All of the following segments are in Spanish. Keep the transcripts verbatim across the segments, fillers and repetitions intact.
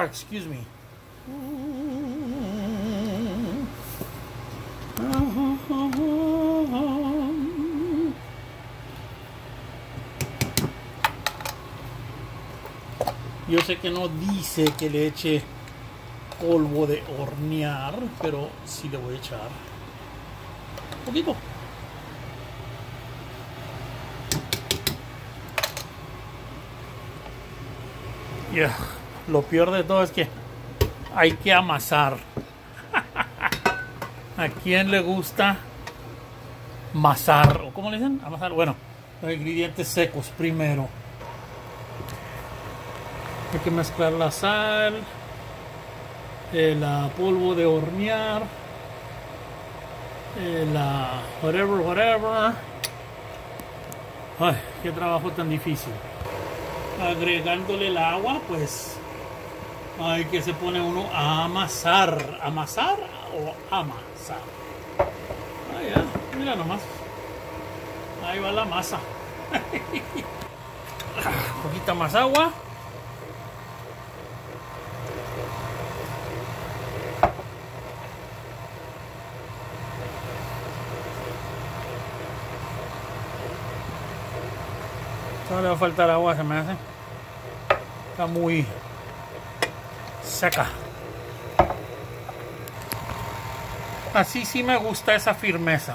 Oh, excuse me. Yo sé que no dice que le eche polvo de hornear, pero sí le voy a echar un poquito. Yeah. Lo peor de todo es que hay que amasar. ¿A quién le gusta amasar? ¿O cómo le dicen? Amasar. Bueno, los ingredientes secos primero. Hay que mezclar la sal, el uh, polvo de hornear, el uh, whatever, whatever. Ay, qué trabajo tan difícil. Agregándole el agua, pues hay que se pone uno a amasar. ¿Amasar o amasar? Ah, ya, mira nomás. Ahí va la masa. Un poquito más agua. No le va a faltar agua, se me hace. Está muy seca. Así sí me gusta esa firmeza.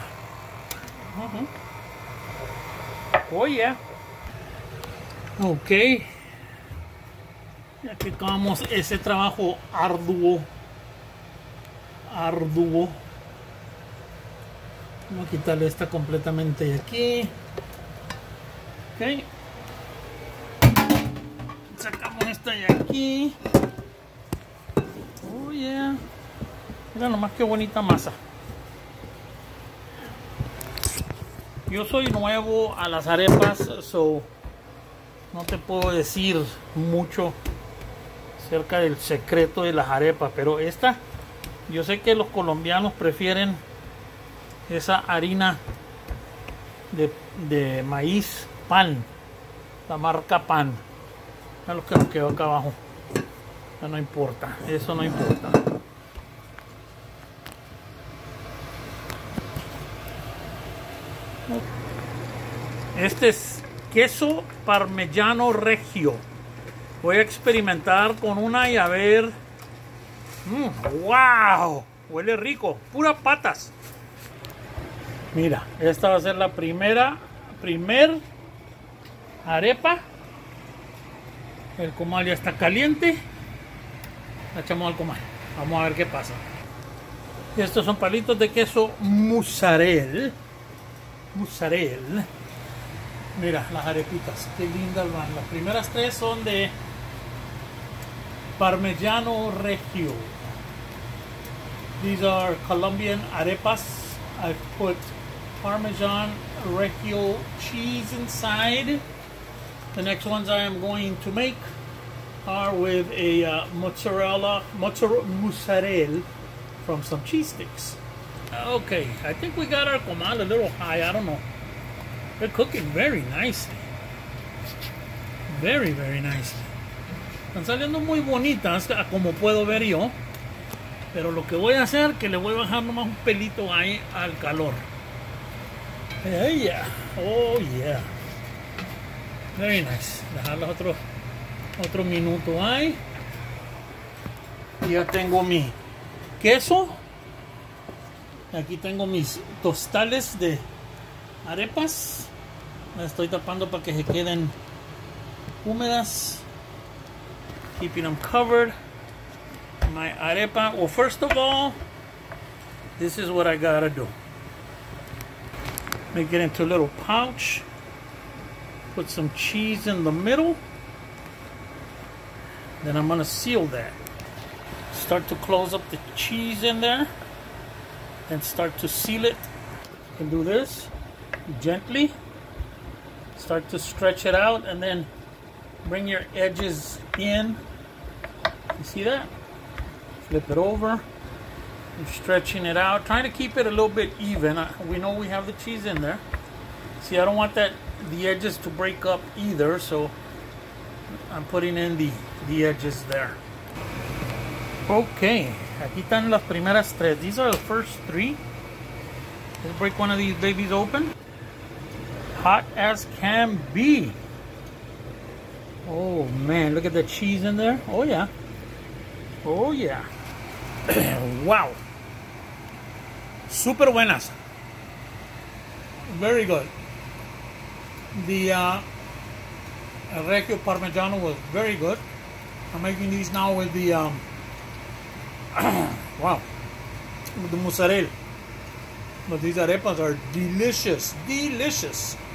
Uh-huh. Oh, yeah. Ok. Ya que acabamos ese trabajo arduo. Arduo. Vamos a quitarle esta completamente de aquí. Ok. Sacamos esta de aquí. Oh yeah. Mira nomás qué bonita masa. Yo soy nuevo a las arepas, so no te puedo decir mucho acerca del secreto de las arepas, pero esta, yo sé que los colombianos prefieren esa harina de, de maíz pan, la marca Pan. Es lo que nos quedó acá abajo. Ya no importa, eso no importa. Este es queso parmesano regio. Voy a experimentar con una y a ver. Mm, ¡Wow! Huele rico, puras patas. Mira, esta va a ser la primera, primer arepa. El comal ya está caliente. La echamos al comal. Vamos a ver qué pasa. Y estos son palitos de queso mozzarella. Mozzarella. Mira las arepitas, qué lindas van. Las primeras tres son de Parmigiano Reggiano. These are Colombian arepas. I've put Parmesan Reggiano cheese inside. The next ones I am going to make are with a uh, mozzarella, mozzarella, mozzarella from some cheese sticks. Okay, I think we got our comal a little high. I don't know. They're cooking very nicely. Very, very nicely. Están saliendo muy bonitas, como puedo ver yo. Pero lo que voy a hacer es que le voy a bajar nomás un pelito ahí al calor. Oh yeah. Oh yeah. Very nice. Dejarlas otro, otro minuto ahí. Y ya tengo mi queso. Aquí tengo mis tostales de arepas. Las estoy tapando para que se queden húmedas. Keeping them covered. My arepa. Well, first of all, this is what I gotta do. Make it into a little pouch. Put some cheese in the middle. Then I'm gonna seal that. Start to close up the cheese in there. And start to seal it. You can do this gently. Start to stretch it out and then bring your edges in. You see that? Flip it over. You're stretching it out. Trying to keep it a little bit even. We know we have the cheese in there. See, I don't want that the edges to break up either, so I'm putting in the, the edges there. Okay, aquí están las primeras tres. These are the first three. Let's break one of these babies open. Hot as can be. Oh man, look at the cheese in there. Oh yeah. Oh yeah. Wow. Super buenas. Very good. The uh, Recchio Parmigiano was very good. I'm making these now with the um, wow, with the mozzarella. But these arepas are delicious, delicious.